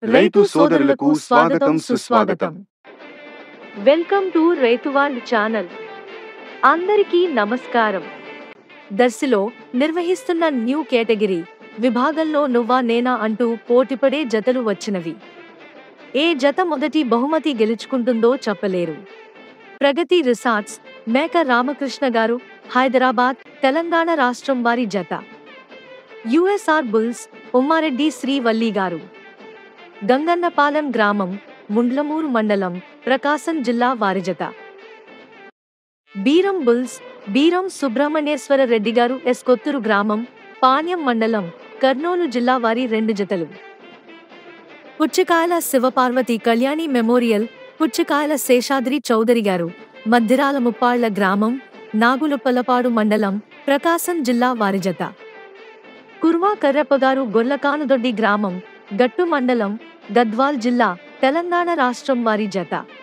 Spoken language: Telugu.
రైతు సోదరులకు స్వాగతం సుస్వాగతం. Welcome to Rythu world channel. అందరికీ నమస్కారం. దర్శిలో నిర్వహిస్తున్న న్యూ కేటగిరీ విభాగంలో నువ్వా నేనా అంటూ పోటీపడే జతలు వచ్చినవి. ఏ జత మొదటి బహుమతి గెలుచుకుంటుందో చెప్పలేరు. ప్రగతి రిసార్ట్స్, మేక రామకృష్ణ గారు, హైదరాబాద్, తెలంగాణ రాష్ట్రం వారి జత. యుఎస్ఆర్ బుల్స్, ఉమ్మారెడ్డి శ్రీవల్లి గారు, గంగన్నపాలెం గ్రామం, ముండ్లమూరు మండలం, ప్రకాశం జిల్లా వారి జత. బీరం బుల్స్, బీరం సుబ్రహ్మణ్యేశ్వర రెడ్డి గారు, కొత్తూరు గ్రామం, పాణ్యం మండలం, కర్నూలు జిల్లా వారి 2 జతలు. పుచ్చకాయల శివపార్వతి కళ్యాణి మెమోరియల్, పుచ్చకాయల శేషాద్రి చౌదరి గారు, మద్దిరాల ముప్పాళ్ల గ్రామం, నాగులుపల్లపాడు మండలం, ప్రకాశం జిల్లా వారి జత. కుర్వా కర్రప్ప గారు, గొర్లకానుదొడ్డి గ్రామం, గట్టు మండలం, గద్వాల్ జిల్లా, తెలంగాణ రాష్ట్రం వారి జత.